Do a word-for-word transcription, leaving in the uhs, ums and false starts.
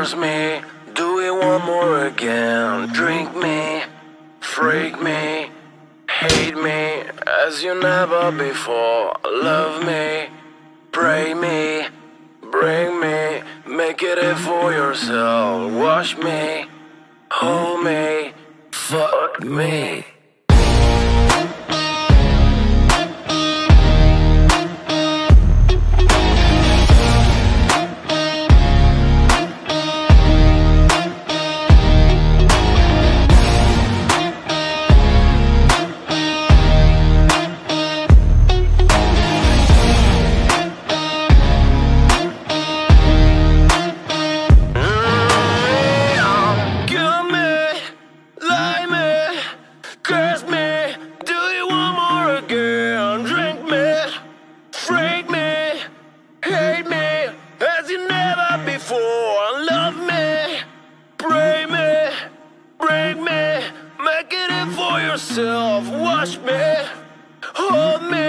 Curse me, do it one more again. Drink me, freak me, hate me as you never before. Love me, pray me, bring me, make it in for yourself. Wash me, hold me, fuck me. Curse me, do it one more again. Drink me, freak me, hate me as you never before. Love me, pray me, bring me, make it in for yourself. Wash me, hold me,